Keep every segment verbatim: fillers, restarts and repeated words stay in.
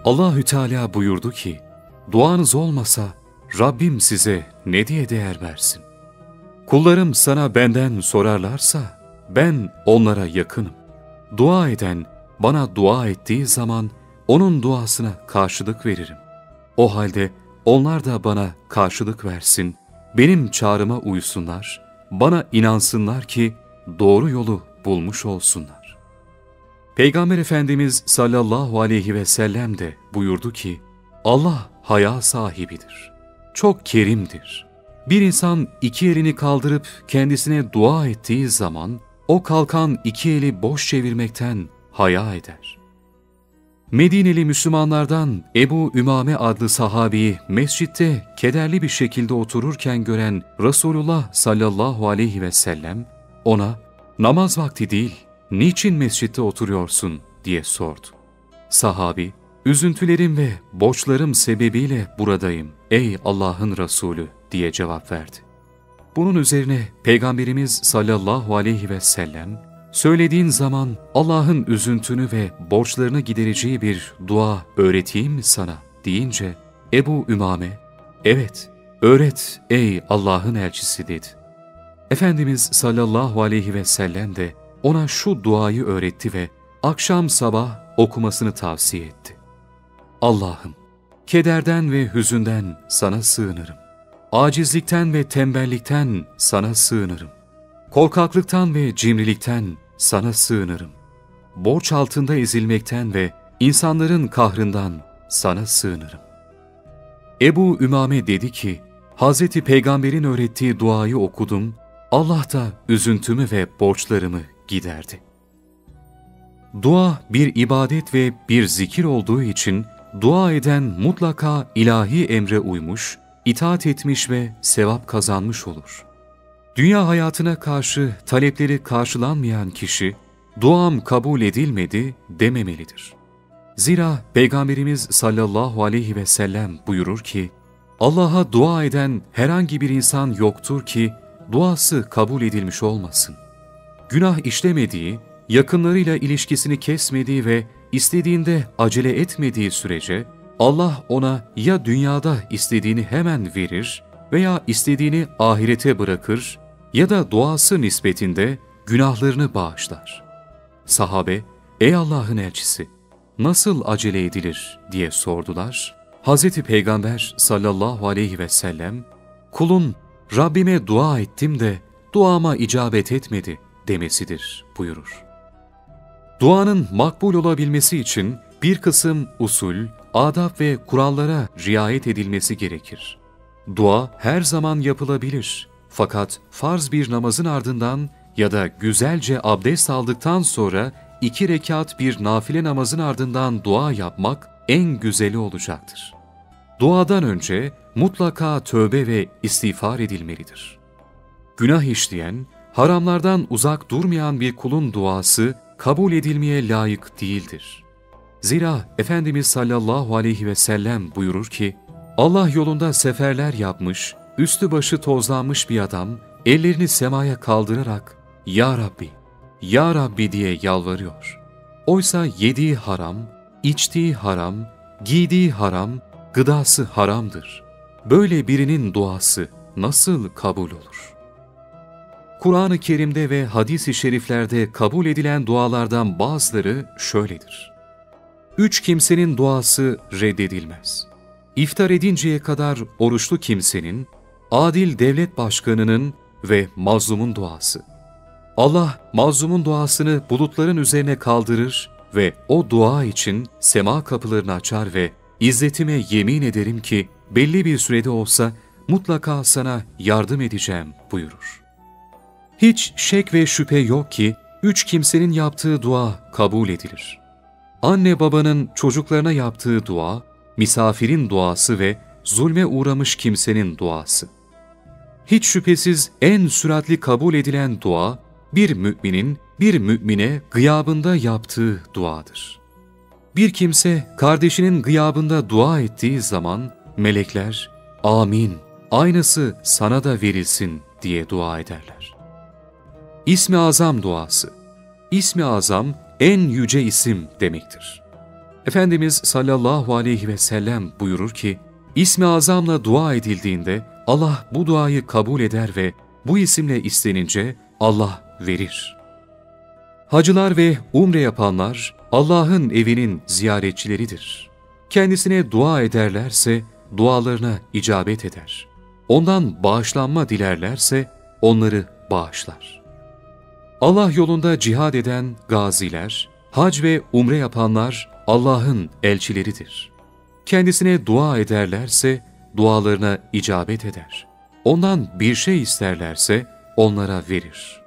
Allahü Teala buyurdu ki, duanız olmasa Rabbim size ne diye değer versin? Kullarım sana benden sorarlarsa ben onlara yakınım. Dua eden bana dua ettiği zaman onun duasına karşılık veririm. O halde onlar da bana karşılık versin, benim çağrıma uysunlar, bana inansınlar ki doğru yolu bulmuş olsunlar. Peygamber Efendimiz sallallahu aleyhi ve sellem de buyurdu ki, Allah haya sahibidir, çok kerimdir. Bir insan iki elini kaldırıp kendisine dua ettiği zaman, o kalkan iki eli boş çevirmekten haya eder. Medineli Müslümanlardan Ebu Ümame adlı sahabeyi mescitte kederli bir şekilde otururken gören Resulullah sallallahu aleyhi ve sellem, ona namaz vakti değil, niçin mescitte oturuyorsun diye sordu. Sahabi, üzüntülerim ve borçlarım sebebiyle buradayım ey Allah'ın Resulü diye cevap verdi. Bunun üzerine Peygamberimiz sallallahu aleyhi ve sellem, söylediğin zaman Allah'ın üzüntünü ve borçlarını gidereceği bir dua öğreteyim mi sana deyince Ebu Ümame, evet öğret ey Allah'ın elçisi dedi. Efendimiz sallallahu aleyhi ve sellem de ona şu duayı öğretti ve akşam sabah okumasını tavsiye etti. Allah'ım, kederden ve hüzünden sana sığınırım. Acizlikten ve tembellikten sana sığınırım. Korkaklıktan ve cimrilikten sana sığınırım. Borç altında ezilmekten ve insanların kahrından sana sığınırım. Ebu Ümame dedi ki, Hazreti Peygamber'in öğrettiği duayı okudum, Allah da üzüntümü ve borçlarımı giderdi. Dua bir ibadet ve bir zikir olduğu için dua eden mutlaka ilahi emre uymuş, itaat etmiş ve sevap kazanmış olur. Dünya hayatına karşı talepleri karşılanmayan kişi, duam kabul edilmedi dememelidir. Zira Peygamberimiz sallallahu aleyhi ve sellem buyurur ki, Allah'a dua eden herhangi bir insan yoktur ki, duası kabul edilmiş olmasın. Günah işlemediği, yakınlarıyla ilişkisini kesmediği ve istediğinde acele etmediği sürece, Allah ona ya dünyada istediğini hemen verir veya istediğini ahirete bırakır ya da duası nispetinde günahlarını bağışlar. Sahabe, ey Allah'ın elçisi, nasıl acele edilir diye sordular. Hazreti Peygamber sallallahu aleyhi ve sellem, kulun Rabbime dua ettim de duama icabet etmedi demesidir buyurur. Duanın makbul olabilmesi için bir kısım usul, adab ve kurallara riayet edilmesi gerekir. Dua her zaman yapılabilir. Fakat farz bir namazın ardından ya da güzelce abdest aldıktan sonra iki rekat bir nafile namazın ardından dua yapmak en güzeli olacaktır. Duadan önce mutlaka tövbe ve istiğfar edilmelidir. Günah işleyen, haramlardan uzak durmayan bir kulun duası kabul edilmeye layık değildir. Zira Efendimiz sallallahu aleyhi ve sellem buyurur ki, Allah yolunda seferler yapmış, üstü başı tozlanmış bir adam, ellerini semaya kaldırarak, Ya Rabbi, Ya Rabbi diye yalvarıyor. Oysa yediği haram, içtiği haram, giydiği haram, gıdası haramdır. Böyle birinin duası nasıl kabul olur? Kur'an-ı Kerim'de ve hadis-i şeriflerde kabul edilen dualardan bazıları şöyledir. Üç kimsenin duası reddedilmez. İftar edinceye kadar oruçlu kimsenin, adil devlet başkanının ve mazlumun duası. Allah mazlumun duasını bulutların üzerine kaldırır ve o dua için sema kapılarını açar ve İzzetime yemin ederim ki belli bir sürede olsa mutlaka sana yardım edeceğim buyurur. Hiç şek ve şüphe yok ki üç kimsenin yaptığı dua kabul edilir. Anne babanın çocuklarına yaptığı dua, misafirin duası ve zulme uğramış kimsenin duası. Hiç şüphesiz en süratli kabul edilen dua, bir müminin bir mümine gıyabında yaptığı duadır. Bir kimse kardeşinin gıyabında dua ettiği zaman melekler, amin, aynısı sana da verilsin diye dua ederler. İsmi Azam duası. İsmi Azam en yüce isim demektir. Efendimiz sallallahu aleyhi ve sellem buyurur ki, İsmi Azam'la dua edildiğinde Allah bu duayı kabul eder ve bu isimle istenince Allah verir. Hacılar ve umre yapanlar Allah'ın evinin ziyaretçileridir. Kendisine dua ederlerse dualarına icabet eder. Ondan bağışlanma dilerlerse onları bağışlar. Allah yolunda cihad eden gaziler, hac ve umre yapanlar Allah'ın elçileridir. Kendisine dua ederlerse dualarına icabet eder. Ondan bir şey isterlerse onlara verir.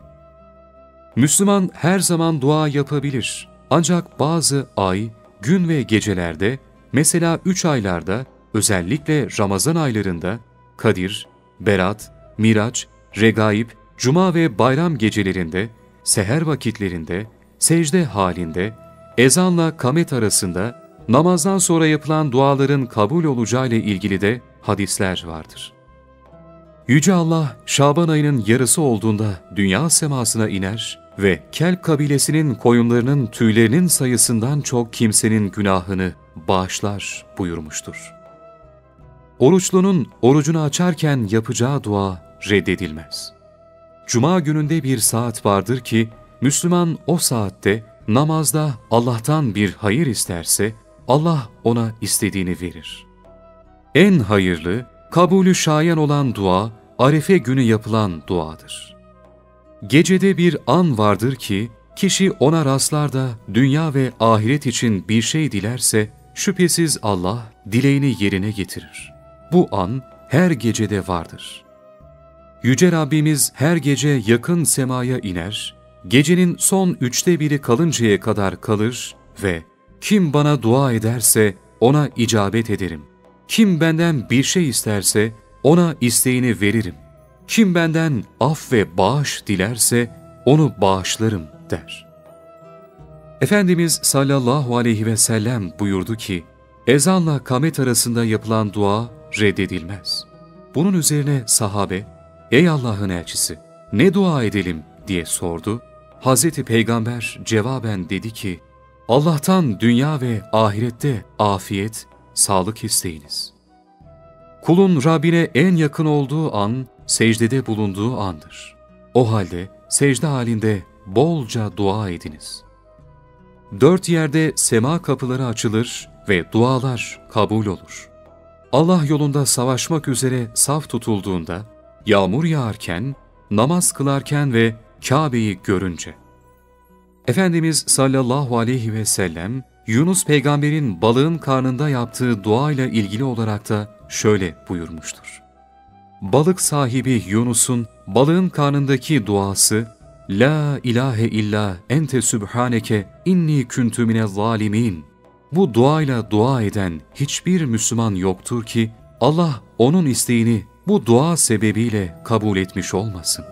Müslüman her zaman dua yapabilir. Ancak bazı ay, gün ve gecelerde, mesela üç aylarda, özellikle Ramazan aylarında, Kadir, Berat, Miraç, Regaib, Cuma ve bayram gecelerinde, seher vakitlerinde, secde halinde, ezanla kamet arasında, namazdan sonra yapılan duaların kabul olacağıyla ilgili de hadisler vardır. Yüce Allah, Şaban ayının yarısı olduğunda dünya semasına iner ve Kelp kabilesinin koyunlarının tüylerinin sayısından çok kimsenin günahını bağışlar buyurmuştur. Oruçlunun orucunu açarken yapacağı dua reddedilmez. Cuma gününde bir saat vardır ki, Müslüman o saatte namazda Allah'tan bir hayır isterse, Allah ona istediğini verir. En hayırlı, kabulü şayan olan dua, Arefe günü yapılan duadır. Gecede bir an vardır ki, kişi ona rastlar da dünya ve ahiret için bir şey dilerse, şüphesiz Allah dileğini yerine getirir. Bu an her gecede vardır. Yüce Rabbimiz her gece yakın semaya iner, gecenin son üçte biri kalıncaya kadar kalır ve kim bana dua ederse ona icabet ederim. Kim benden bir şey isterse ona isteğini veririm. Kim benden af ve bağış dilerse onu bağışlarım der. Efendimiz sallallahu aleyhi ve sellem buyurdu ki, ezanla kamet arasında yapılan dua reddedilmez. Bunun üzerine sahabe, ''Ey Allah'ın elçisi, ne dua edelim?'' diye sordu. Hazreti Peygamber cevaben dedi ki, Allah'tan dünya ve ahirette afiyet, sağlık isteyiniz. Kulun Rabbine en yakın olduğu an, secdede bulunduğu andır. O halde secde halinde bolca dua ediniz. Dört yerde sema kapıları açılır ve dualar kabul olur. Allah yolunda savaşmak üzere saf tutulduğunda, yağmur yağarken, namaz kılarken ve Kabe'yi görünce. Efendimiz sallallahu aleyhi ve sellem, Yunus peygamberin balığın karnında yaptığı duayla ilgili olarak da şöyle buyurmuştur. Balık sahibi Yunus'un balığın karnındaki duası, La ilahe illa ente sübhaneke inni kuntu minez zalimin. Bu duayla dua eden hiçbir Müslüman yoktur ki Allah onun isteğini bu dua sebebiyle kabul etmiş olmasın.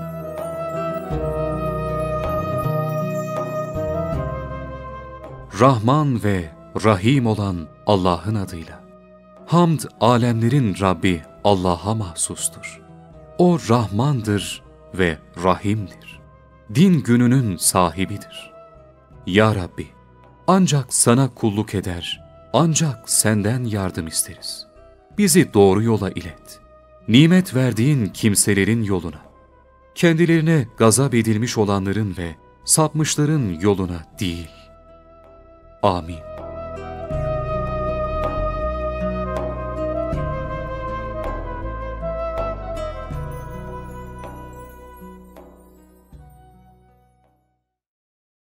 Rahman ve Rahim olan Allah'ın adıyla. Hamd alemlerin Rabbi Allah'a mahsustur. O Rahmandır ve Rahim'dir. Din gününün sahibidir. Ya Rabbi, ancak sana kulluk eder, ancak senden yardım isteriz. Bizi doğru yola ilet. Nimet verdiğin kimselerin yoluna, kendilerine gazap edilmiş olanların ve sapmışların yoluna değil. Amin.